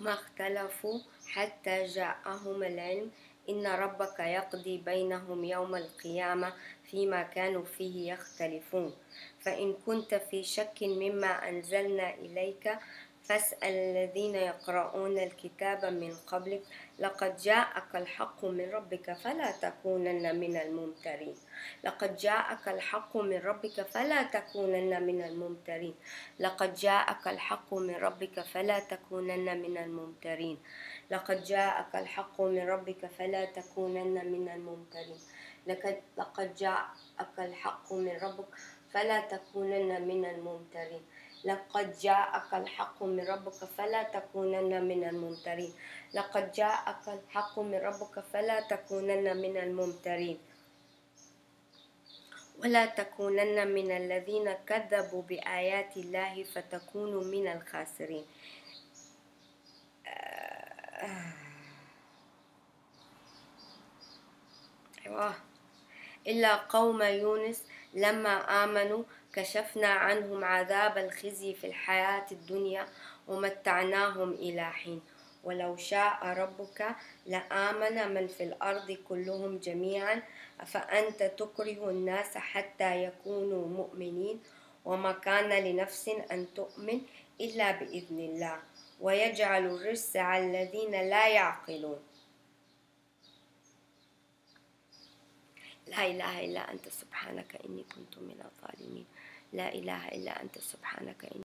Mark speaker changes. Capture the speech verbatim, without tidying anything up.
Speaker 1: ما اختلفوا حتى جاءهم العلم إن ربك يقضي بينهم يوم القيامة فيما كانوا فيه يختلفون. فإن كنت في شك مما أنزلنا إليك فاسأل الذين يقرؤون الكتاب من قبلك لقد جاءك الحق من ربك فلا تكونن من الممترين. لقد جاءك الحق من ربك فلا تكونن من الممترين. لقد جاءك الحق من ربك فلا تكونن من الممترين. لقد جاءك الحق من ربك فلا تكونن من الممترين. لقد لقد جاءك الحق من ربك فلا تكونن من الممترين. لقد جاءك الحق من ربك فلا تكونن من الممترين. لقد جاءك الحق من ربك فلا تكونن من الممترين. ولا تكونن من الذين كذبوا بآيات الله فتكونوا من الخاسرين. أيوة. إلا قوم يونس لما آمنوا كشفنا عنهم عذاب الخزي في الحياة الدنيا ومتعناهم إلى حين ولو شاء ربك لآمن من في الأرض كلهم جميعا أفأنت تكره الناس حتى يكونوا مؤمنين وما كان لنفس أن تؤمن إلا بإذن الله ويجعل الرجس على الذين لا يعقلون. لا إله إلا أنت سبحانك إني كنت من الظالمين. لا إله إلا أنت سبحانك إني